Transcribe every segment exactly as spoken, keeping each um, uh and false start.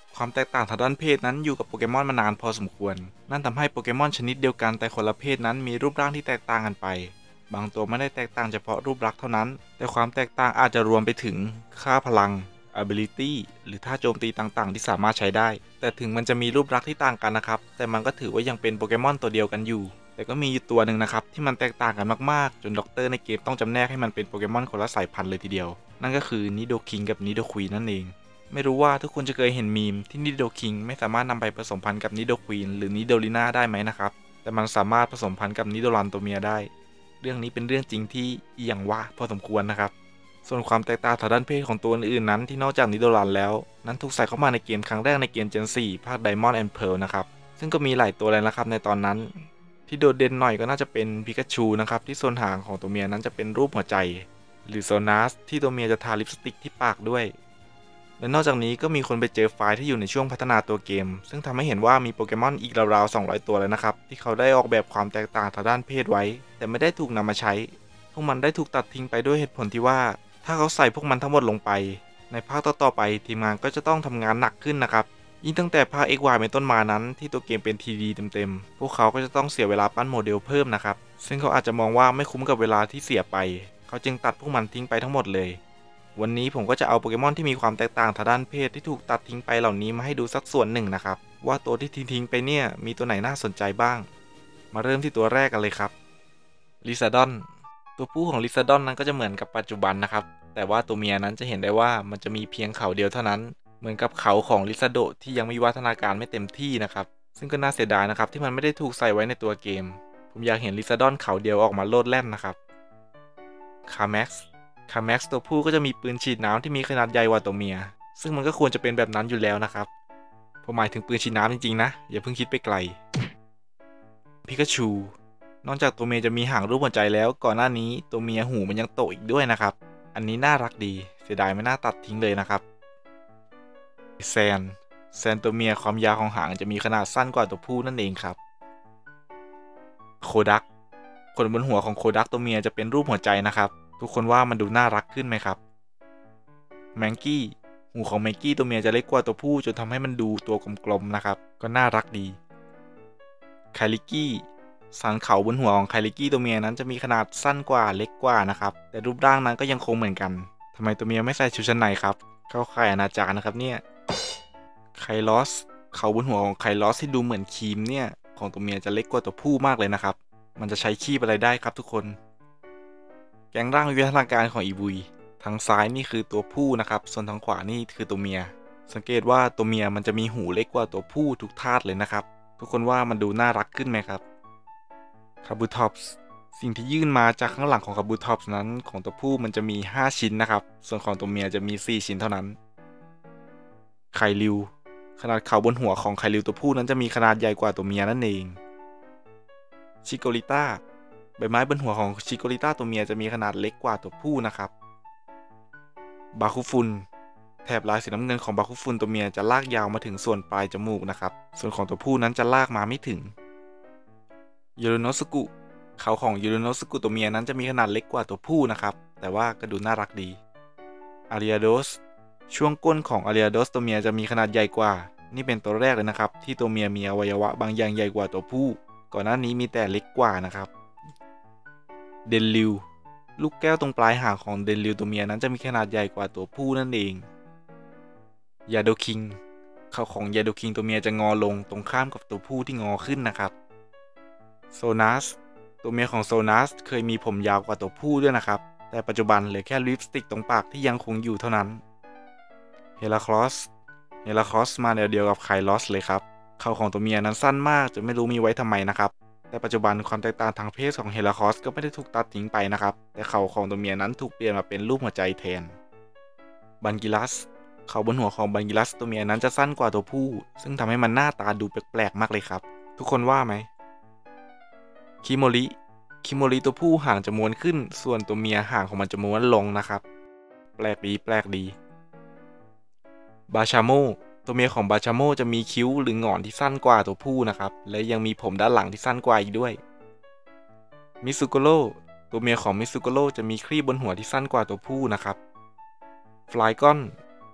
ความแตกต่างทางด้านเพศนั้นอยู่กับโปเกมอนมานานพอสมควรนั่นทำให้โปเกมอนชนิดเดียวกันแต่คนละเพศนั้นมีรูปร่างที่แตกต่างกันไปบางตัวไม่ได้แตกต่างเฉพาะรูปลักษณ์เท่านั้นแต่ความแตกต่างอาจจะรวมไปถึงค่าพลัง ability หรือท่าโจมตีต่างๆที่สามารถใช้ได้แต่ถึงมันจะมีรูปลักษณ์ที่ต่างกันนะครับแต่มันก็ถือว่ายังเป็นโปเกมอนตัวเดียวกันอยู่แต่ก็มีอยู่ตัวหนึ่งนะครับที่มันแตกต่างกันมากๆจนด็อกเตอร์ในเกมต้องจำแนกให้มันเป็นโปเกมอนคนละสายพันธุ์เลยทีเดียวนั่นก็คือนิโดคิงกับนิโดควีนนั่นเองไม่รู้ว่าทุกคนจะเคยเห็นมีมที่นิโดคิงไม่สามารถนำไปผสมพันธุ์กับนิโดควีนหรือนิโดลิน่าได้ไหมนะครับแต่มันสามารถผสมพันธุ์กับนิโดรันตัวเมียได้เรื่องนี้เป็นเรื่องจริงที่เอียงว่าพอสมควรนะครับส่วนความแตกต่างทางด้านเพศของตัวอื่นๆนั้นที่นอกจากนิโดรันแล้วนั้นถูกใส่เข้ามาในเกมครั้งแรกในเกม Gen โฟร์ ภาค Diamond and Pearl นะครับซึ่งก็มีหลายตัวเลยนะครับในตอนนั้นที่โดดเด่นหน่อยก็น่าจะเป็นพิกาชูนะครับที่ส่วนหางของตัวเมียนั้นจะเป็นรูปหัวใจหรือโซนัสที่ตัวเมียจะทาลิปสติกที่ปากด้วยและนอกจากนี้ก็มีคนไปเจอไฟล์ที่อยู่ในช่วงพัฒนาตัวเกมซึ่งทำให้เห็นว่ามีโปเกมอนอีกราวๆสองร้อยตัวเลยนะครับที่เขาได้ออกแบบความแตกต่างทางด้านเพศไว้แต่ไม่ได้ถูกนำมาใช้พวกมันได้ถูกตัดทิ้งไปด้วยเหตุผลที่ว่าถ้าเขาใส่พวกมันทั้งหมดลงไปในภาคต่อๆไปทีมงานก็จะต้องทำงานหนักขึ้นนะครับยิ่งตั้งแต่ภาค เอ็กซ์ วาย เป็นต้นมานั้นที่ตัวเกมเป็น ที ดี เต็มๆพวกเขาก็จะต้องเสียเวลาปั้นโมเดลเพิ่มนะครับซึ่งเขาอาจจะมองว่าไม่คุ้มกับเวลาที่เสียไปเขาจึงตัดพวกมันทิ้งไปทั้งหมดเลยวันนี้ผมก็จะเอาโปเกมอนที่มีความแตกต่างทางด้านเพศที่ถูกตัดทิ้งไปเหล่านี้มาให้ดูสักส่วนหนึ่งนะครับว่าตัวที่ทิ้งๆไปเนี่ยมีตัวไหนน่าสนใจบ้างมาเริ่มที่ตัวแรกกันเลยครับลิซาดอนตัวผู้ของลิซาดอนนั้นก็จะเหมือนกับปัจจุบันนะครับแต่ว่าตัวเมียนั้นจะเห็นได้ว่ามันจะมีเพียงเขาเดียวเท่านั้นเหมือนกับเขาของลิซาโดที่ยังมีวัฒนาการไม่เต็มที่นะครับซึ่งก็น่าเสียดายนะครับที่มันไม่ได้ถูกใส่ไว้ในตัวเกมผมอยากเห็นลิซาดอนเขาเดียวออกมาโลดแล่นนะครับคาแม็กซ์คาแม็กซ์ตัวผู้ก็จะมีปืนฉีดน้ำที่มีขนาดใหญ่กว่าตัวเมียซึ่งมันก็ควรจะเป็นแบบนั้นอยู่แล้วนะครับผมหมายถึงปืนฉีดน้ำจริงๆนะอย่าเพิ่งคิดไปไกลพิกาชูนอกจากตัวเมียจะมีหางรูปหัวใจแล้วก่อนหน้านี้ตัวเมียหูมันยังโตอีกด้วยนะครับอันนี้น่ารักดีเสียดายไม่น่าตัดทิ้งเลยนะครับแซนแซนตัวเมียความยาวของหางจะมีขนาดสั้นกว่าตัวผู้นั่นเองครับโคดักขนบนหัวของโคดักตัวเมียจะเป็นรูปหัวใจนะครับทุกคนว่ามันดูน่ารักขึ้นไหมครับแมงกี้หูของแมงกี้ตัวเมียจะเล็กกว่าตัวผู้จนทำให้มันดูตัวกลมๆนะครับก็น่ารักดีไคลิกี้สันเขาบนหัวของไคลิกี้ตัวเมียนั้นจะมีขนาดสั้นกว่าเล็กกว่านะครับแต่รูปร่างนั้นก็ยังคงเหมือนกันทำไมตัวเมียไม่ใส่ชุดชั้นในครับเข้าข่ายอนาจารนะครับเนี่ยไคลอสเขาบนหัวของไคลอสที่ดูเหมือนครีมเนี่ยของตัวเมียจะเล็กกว่าตัวผู้มากเลยนะครับมันจะใช้คีบอะไรได้ครับทุกคนแกงร่างวิวัฒนาการของอีบุยทางซ้ายนี่คือตัวผู้นะครับส่วนทางขวานี่คือตัวเมียสังเกตว่าตัวเมียมันจะมีหูเล็กกว่าตัวผู้ทุกธาตุเลยนะครับทุกคนว่ามันดูน่ารักขึ้นไหมครับคาบูท็อปส์สิ่งที่ยื่นมาจากข้างหลังของคาบูท็อปส์นั้นของตัวผู้มันจะมีห้าชิ้นนะครับส่วนของตัวเมียจะมีสี่ชิ้นเท่านั้นไคลิวขนาดเขาบนหัวของไคลิวตัวผู้นั้นจะมีขนาดใหญ่กว่าตัวเมียนั่นเองชิโกริต้าใบไม้บนหัวของชิโกริต้าตัวเมียจะมีขนาดเล็กกว่าตัวผู้นะครับบาคุฟุนแถบลายสีน้ำเงินของบาคุฟุนตัวเมียจะลากยาวมาถึงส่วนปลายจมูกนะครับส่วนของตัวผู้นั้นจะลากมาไม่ถึงยูรุโนสกุเขาของยูรุโนสกุตัวเมียนั้นจะมีขนาดเล็กกว่าตัวผู้นะครับแต่ว่าก็ดูน่ารักดีอาริอาโดสช่วงก้นของอาริอาโดสตัวเมียจะมีขนาดใหญ่กว่านี่เป็นตัวแรกเลยนะครับที่ตัวเมียมีอวัยวะบางอย่างใหญ่กว่าตัวผู้ก่อนหน้านี้มีแต่เล็กกว่านะครับเดนลิวลูกแก้วตรงปลายหางของเดนลิวตัวเมียนั้นจะมีขนาดใหญ่กว่าตัวผู้นั่นเองยาโดคิงเขาของยาโดคิงตัวเมียจะงอลงตรงข้ามกับตัวผู้ที่งอขึ้นนะครับโซนัสตัวเมียของโซนัสเคยมีผมยาวกว่าตัวผู้ด้วยนะครับแต่ปัจจุบันเหลือแค่ลิปสติกตรงปากที่ยังคงอยู่เท่านั้นเฮลาคลอสเฮลาคลอสมาแนวเดียวกับไคลอสเลยครับเขาของตัวเมียนั้นสั้นมากจนไม่รู้มีไว้ทำไมนะครับแต่ปัจจุบันความแตกต่างทางเพศของเฮลาคลอสก็ไม่ได้ถูกตัดทิ้งไปนะครับแต่เขาของตัวเมียนั้นถูกเปลี่ยนมาเป็นรูปหัวใจแทนบันกิลัสเขาบนหัวของบันกิลัสตัวเมียนั้นจะสั้นกว่าตัวผู้ซึ่งทำให้มันหน้าตาดูแปลกๆมากเลยครับทุกคนว่าไหมคิโมริคิโมริตัวผู้หางจะม้วนขึ้นส่วนตัวเมียหางของมันจะม้วนลงนะครับแปลกดีแปลกดีบาชาโมตัวเมียของบาชาโมจะมีคิ้วหรือหงอนที่สั้นกว่าตัวผู้นะครับและยังมีผมด้านหลังที่สั้นกว่าอีกด้วยมิซุโกโร่ตัวเมียของมิซุโกโร่จะมีครีบบนหัวที่สั้นกว่าตัวผู้นะครับฟลายกอน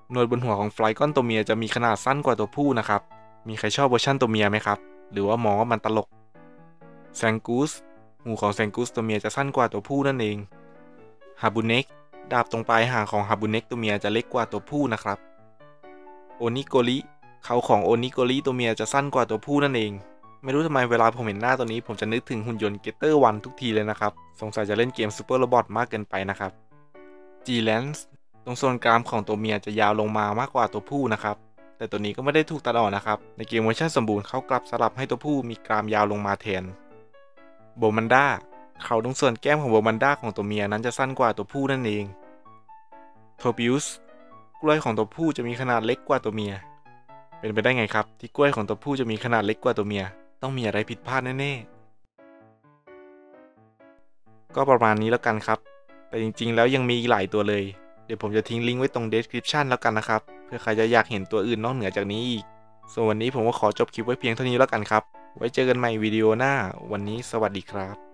หนวดบนหัวของไฟลกอนตัวเมียจะมีขนาดสั้นกว่าตัวผู้นะครับมีใครชอบเวอร์ชันตัวเมียไหมครับหรือว่ามองว่ามันตลกแซงกูสหูของแซงกูสตัวเมียจะสั้นกว่าตัวผู้นั่นเองฮาบุเน็กดาบตรงปลายหางของฮาบุเน็กตัวเมียจะเล็กกว่าตัวผู้นะครับโอนิโกริเขาของโอนิโกริตัวเมียจะสั้นกว่าตัวผู้นั่นเองไม่รู้ทำไมเวลาผมเห็นหน้าตัวนี้ผมจะนึกถึงหุ่นยนต์เกเตอร์วันทุกทีเลยนะครับสงสัยจะเล่นเกมซูเปอร์โรบอทมากเกินไปนะครับจีแลนส์ตรงส่วนกรามของตัวเมียจะยาวลงมามากกว่าตัวผู้นะครับแต่ตัวนี้ก็ไม่ได้ถูกตัดออกนะครับในเกมเวอร์ชันสมบูรณ์เขากลับสลับให้ตัวผู้มีกรามยาวลงมาแทนโบมันด้าเขาตรงส่วนแก้มของโบมันด้าของตัวเมียนั้นจะสั้นกว่าตัวผู้นั่นเองโทบิอุสกล้วยของตัวผู้จะมีขนาดเล็กกว่าตัวเมียเป็นไปได้ไงครับที่กล้วยของตัวผู้จะมีขนาดเล็กกว่าตัวเมียต้องมีอะไรผิดพลาดแน่ๆก็ประมาณนี้แล้วกันครับแต่จริงๆแล้วยังมีอีกหลายตัวเลยเดี๋ยวผมจะทิ้งลิงก์ไว้ตรง description แล้วกันนะครับเพื่อใครจะอยากเห็นตัวอื่นนอกเหนือจากนี้อีกส่วนวันนี้ผมก็ขอจบคลิปไว้เพียงเท่านี้แล้วกันครับไว้เจอกันใหม่วิดีโอหน้าวันนี้สวัสดีครับ